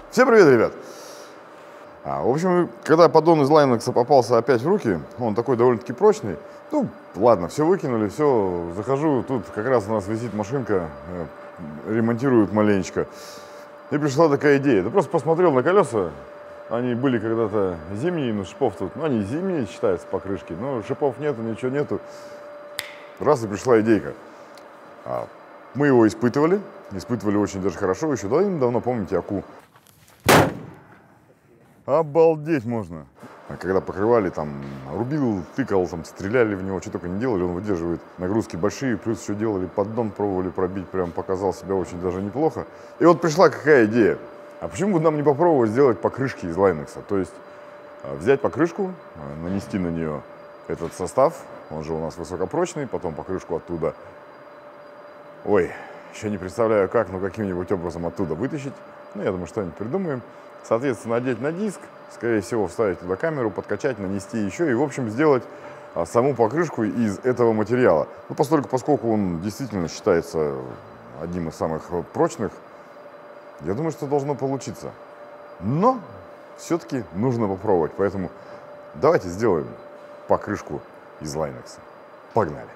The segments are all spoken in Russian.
Всем привет, ребят! В общем, когда поддон из Line-X попался опять в руки, он такой довольно-таки прочный. Ну, ладно, все выкинули, все, захожу, тут как раз у нас висит машинка, ремонтируют маленечко. И пришла такая идея. Да просто посмотрел на колеса, они были когда-то зимние, но шипов тут, ну, они зимние считаются покрышки, но шипов нету, ничего нету. Раз и пришла идейка. Мы его испытывали очень даже хорошо, еще давно, помните, АКУ. Обалдеть можно. Когда покрывали, там, рубил, тыкал, там, стреляли в него, что только не делали, он выдерживает нагрузки большие, плюс еще делали поддон, пробовали пробить, прям показал себя очень даже неплохо. И вот пришла какая идея. А почему бы нам не попробовать сделать покрышки из Line-X? То есть взять покрышку, нанести на нее этот состав, он же у нас высокопрочный, потом покрышку оттуда, еще не представляю как, но каким-нибудь образом оттуда вытащить. Ну, я думаю, что-нибудь придумаем. Соответственно, надеть на диск, скорее всего, вставить туда камеру, подкачать, нанести еще и, в общем, сделать саму покрышку из этого материала. Ну, поскольку он действительно считается одним из самых прочных, я думаю, что должно получиться. Но все-таки нужно попробовать, поэтому давайте сделаем покрышку из Line-X. Погнали!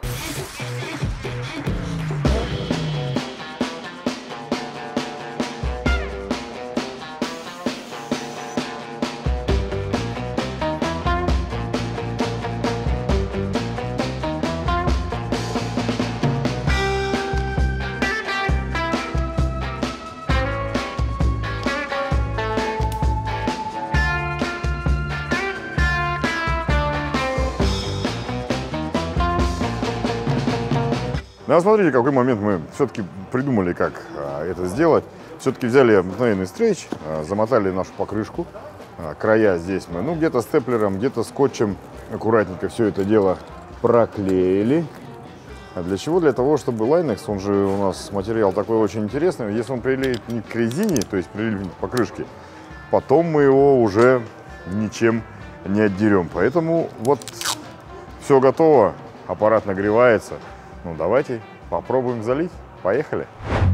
Ну, смотрите, какой момент мы все-таки придумали, как это сделать. Все-таки взяли обыкновенный стрейч, замотали нашу покрышку. Края здесь мы, ну, где-то степлером, где-то скотчем аккуратненько все это дело проклеили. А для чего? Для того, чтобы Line-X, он же у нас материал такой очень интересный. Если он прилеет не к резине, то есть прилипнет к покрышке, потом мы его уже ничем не отдерем. Поэтому вот все готово, аппарат нагревается. Ну, давайте попробуем залить. Поехали!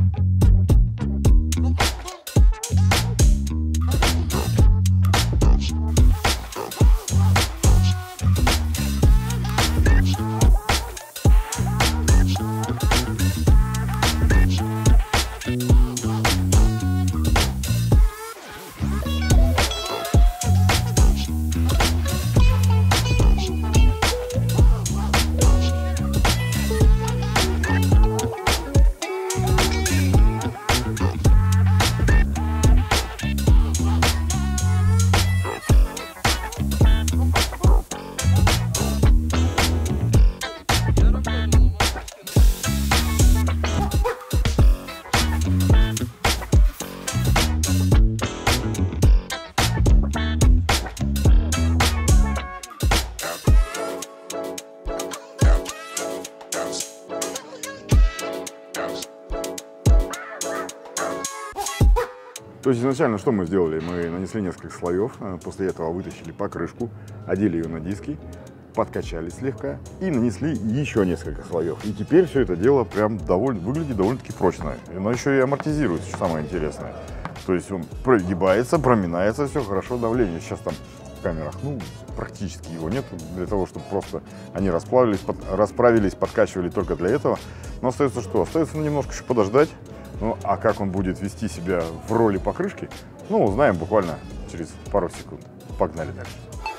То есть изначально что мы сделали? Мы нанесли несколько слоев, после этого вытащили покрышку, одели ее на диски, подкачали слегка и нанесли еще несколько слоев. И теперь все это дело прям выглядит довольно-таки прочно. Но еще и амортизируется, что самое интересное. То есть он прогибается, проминается, все хорошо, давление сейчас там в камерах, ну, практически его нет, для того, чтобы просто они расправились, подкачивали только для этого. Но остается что? Остается немножко еще подождать. Ну, а как он будет вести себя в роли покрышки, ну, узнаем буквально через пару секунд. Погнали дальше.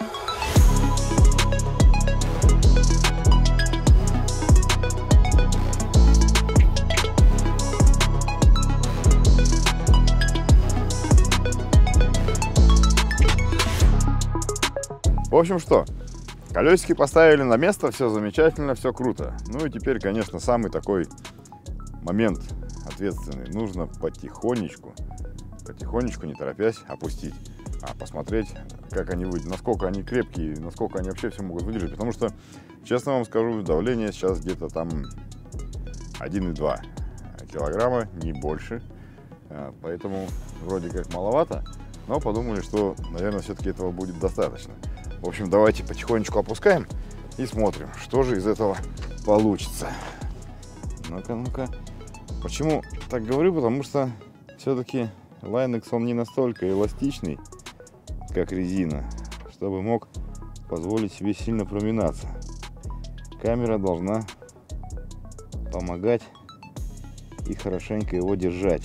В общем, что? Колесики поставили на место, все замечательно, все круто. Ну и теперь, конечно, самый такой момент ответственный. Нужно потихонечку, не торопясь, опустить. Посмотреть, как они выйдут, насколько они крепкие, насколько они вообще все могут выдержать. Потому что, честно вам скажу, давление сейчас где-то там 1,2 килограмма, не больше. Поэтому вроде как маловато, но подумали, что, наверное, все-таки этого будет достаточно. В общем, давайте потихонечку опускаем и смотрим, что же из этого получится. Ну-ка, ну-ка. Почему так говорю? Потому что все-таки Line-X он не настолько эластичный, как резина, чтобы мог позволить себе сильно проминаться. Камера должна помогать и хорошенько его держать.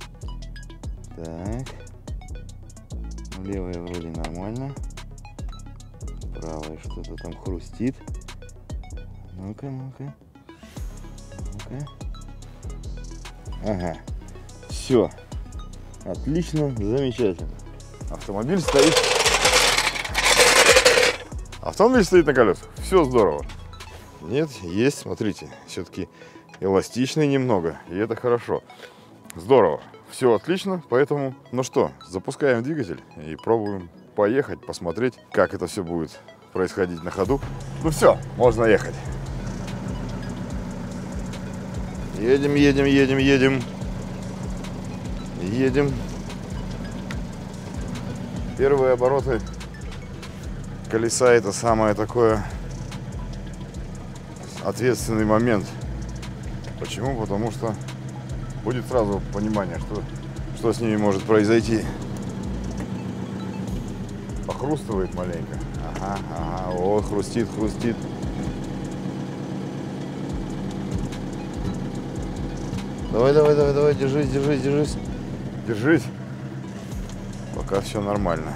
Так. Левая вроде нормально. Правая что-то там хрустит. Ну-ка, ну-ка. Ну-ка. Ага. Все. Отлично, замечательно. Автомобиль стоит на колесах. Все здорово. Нет, есть, смотрите, все-таки эластичный немного. И это хорошо. Здорово. Все отлично. Поэтому, ну что, запускаем двигатель и пробуем поехать, посмотреть, как это все будет происходить на ходу. Ну все, можно ехать. Едем, едем, едем, едем. Едем. Первые обороты колеса — это самое такое ответственный момент. Почему? Потому что будет сразу понимание, что с ними может произойти. Похрустывает маленько. Ага, ага, о, хрустит, хрустит. Давай, давай, давай, давай, держись, держись, держись. Держись. Пока все нормально.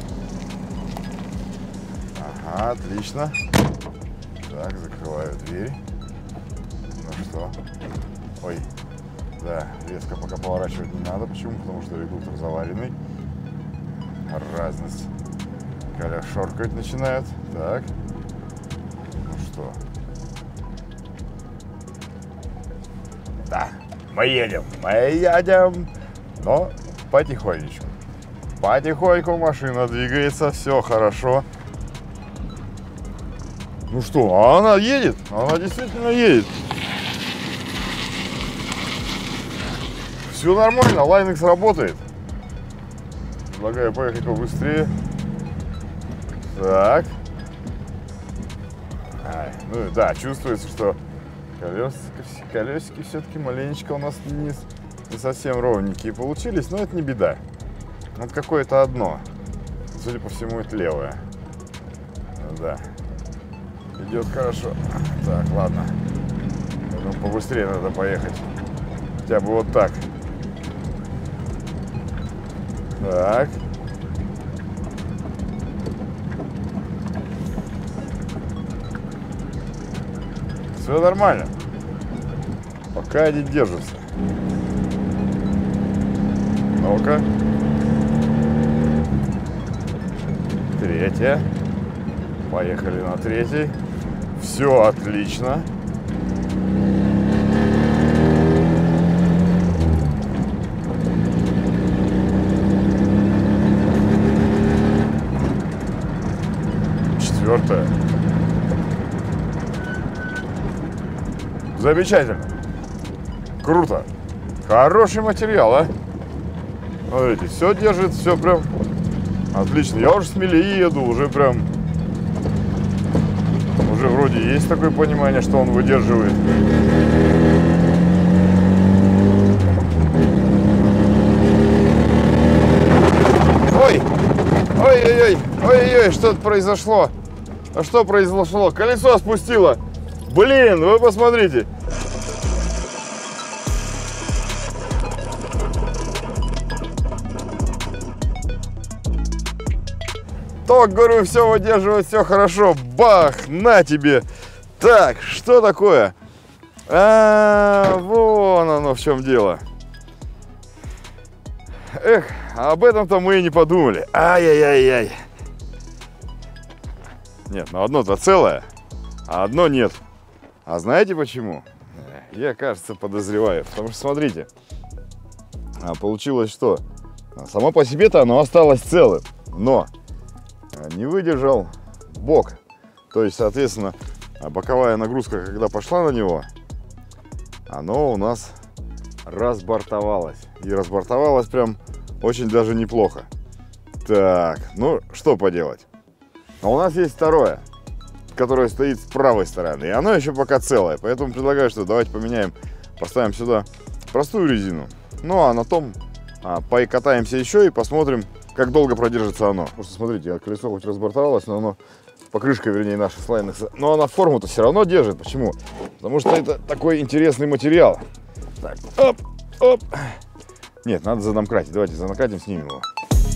Ага, отлично. Так, закрываю дверь. Ну что? Ой, да, резко пока поворачивать не надо. Почему? Потому что редуктор заваренный. Разность. Колеса шоркать начинают. Так. Ну что? Да, мы едем. Но потихонечку. Потихоньку машина двигается, все хорошо. Ну что, а она едет? Она действительно едет. Все нормально, Line-X работает. Предлагаю поехать побыстрее. Так. Ну да, чувствуется, что колесики все-таки маленечко у нас не совсем ровненькие получились, но это не беда. Вот какое-то одно. Судя по всему, это левое. Да. Идет хорошо. Так, ладно. Поэтому побыстрее надо поехать. Хотя бы вот так. Так. Все нормально. Пока они держатся. Ну-ка. Третья. Поехали на третий. Все отлично. Четвертая. Замечательно. Круто. Хороший материал, а? Смотрите, все держит, все прям отлично. Я уже смелее еду, уже прям... Уже вроде есть такое понимание, что он выдерживает. Ой! Ой-ой-ой! Ой-ой-ой! Что-то произошло! А что произошло? Колесо спустило! Блин, вы посмотрите! То, говорю, все выдерживает, все хорошо. Бах, на тебе. Так, что такое? Вон оно в чем дело. Эх, об этом-то мы и не подумали. Ай-яй-яй-яй. Нет, ну одно-то целое, а одно нет. А знаете почему? Я, кажется, подозреваю. Потому что, смотрите, получилось что? Само по себе-то оно осталось целым, но не выдержал бок. То есть, соответственно, боковая нагрузка, когда пошла на него, оно у нас разбортовалось. И разбортовалось прям очень даже неплохо. Так, ну что поделать. А у нас есть второе, которое стоит с правой стороны. И оно еще пока целое. Поэтому предлагаю, что давайте поменяем, поставим сюда простую резину. Ну а на том покатаемся еще и посмотрим, как долго продержится оно. Потому что, смотрите, колесо хоть разбортовалось, но оно, покрышка, вернее, наша с Linux, но она форму-то все равно держит. Почему? Потому что это такой интересный материал. Так, оп, оп. Нет, надо задомкратить. Давайте задомкратим, снимем его.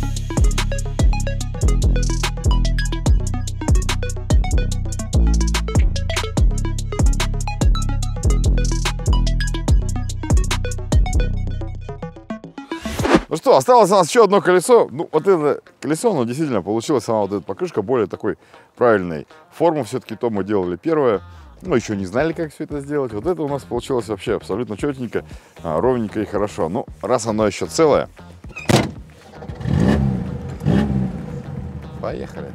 Ну что, осталось у нас еще одно колесо. Ну, вот это колесо, оно действительно получилось, сама вот эта покрышка более такой правильной формы. Все-таки то мы делали первое. Но еще не знали, как все это сделать. Вот это у нас получилось вообще абсолютно четенько, ровненько и хорошо. Ну, раз оно еще целое, поехали.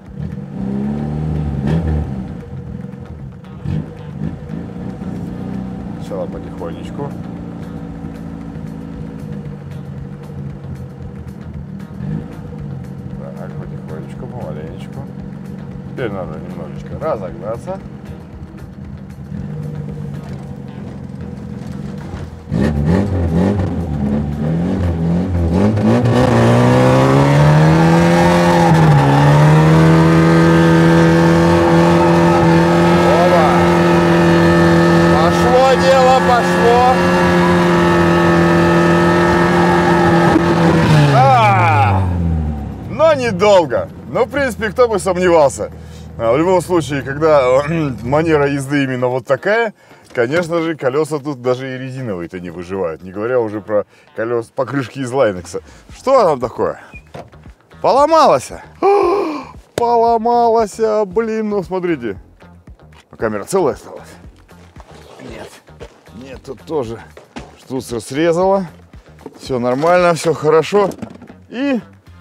Сначала потихонечку. Так, потихонечку, помаленечку. Теперь надо немножечко разогнаться. Недолго. Но, в принципе, кто бы сомневался. В любом случае, когда манера езды именно вот такая, конечно же, колеса тут даже и резиновые-то не выживают. Не говоря уже про колеса покрышки из Linux. Что там такое? Поломалась. Поломалась, блин. Ну, смотрите. Камера целая осталась? Нет. Нет, тут тоже штуцер срезала. Все нормально, все хорошо. И...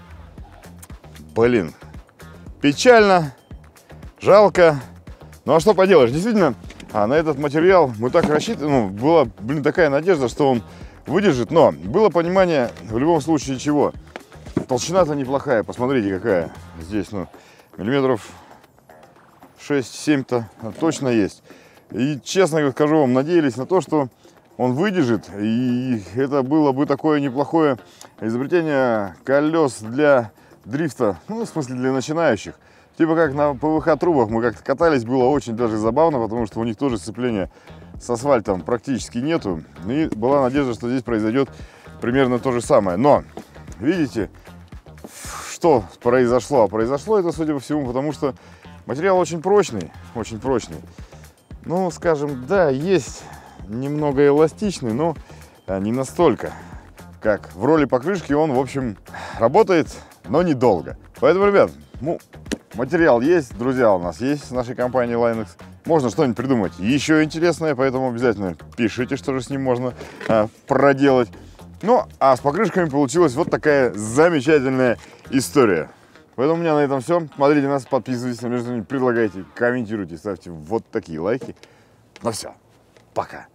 блин, печально, жалко. Ну а что поделаешь, действительно, на этот материал мы так рассчитывали, ну, была, блин, такая надежда, что он выдержит. Но было понимание в любом случае чего. Толщина-то неплохая, посмотрите какая здесь, ну, миллиметров 6-7-то точно есть. И честно скажу вам, надеялись на то, что он выдержит. И это было бы такое неплохое изобретение колес для... дрифта, ну, в смысле для начинающих. Типа как на ПВХ трубах мы как-то катались, было очень даже забавно, потому что у них тоже сцепления с асфальтом практически нету. И была надежда, что здесь произойдет примерно то же самое. Но, видите, что произошло? А произошло это, судя по всему, потому что материал очень прочный, очень прочный. Ну, скажем, да, есть немного эластичный, но не настолько, как в роли покрышки он, в общем, работает, но недолго. Поэтому, ребят, ну, материал есть, друзья у нас есть в нашей компании Linux. Можно что-нибудь придумать еще интересное, поэтому обязательно пишите, что же с ним можно проделать. Ну, а с покрышками получилась вот такая замечательная история. Поэтому у меня на этом все. Смотрите нас, подписывайтесь, на что-нибудь предлагайте, комментируйте, ставьте вот такие лайки. Ну все, пока.